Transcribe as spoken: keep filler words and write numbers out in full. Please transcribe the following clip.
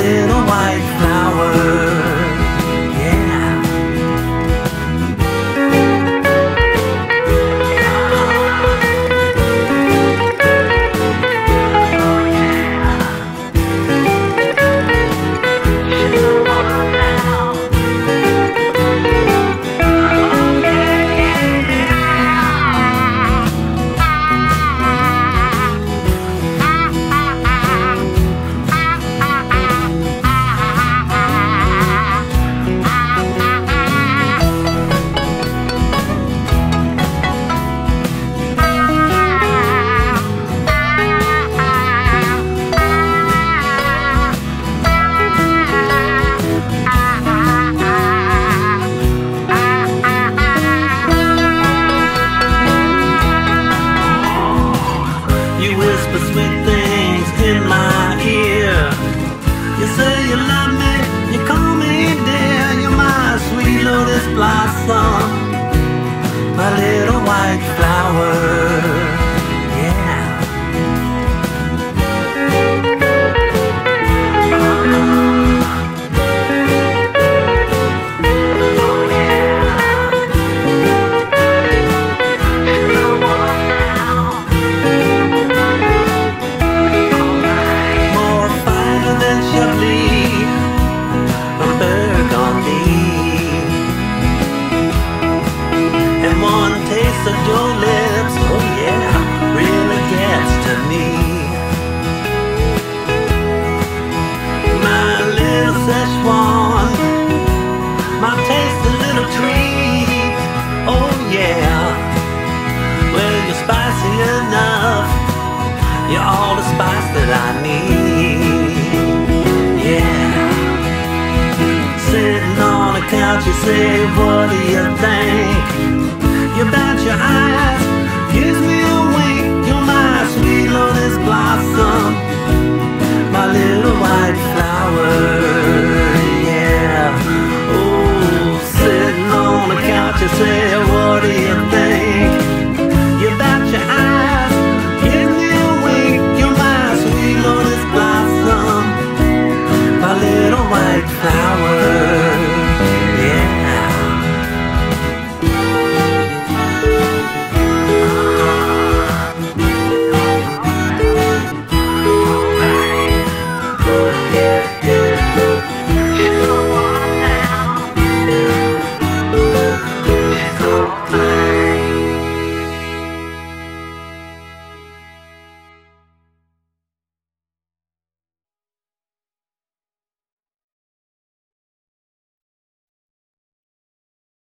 little white flower. You whisper sweet things in my ear. You say you love me, you call me dear. You're my sweet lotus blossom, my little white flower. Yeah. Taste of your lips, oh yeah, really gets to me. My little Szechuan, my tasty little treat, oh yeah. Well, you're spicy enough, you're all the spice that I need. Yeah. Sitting on the couch, you say, what do you think? You bat your eyes, gives me a wink. You're my sweet lotus blossom, my little white flower. Yeah. Oh, sitting on the couch, you say, what do you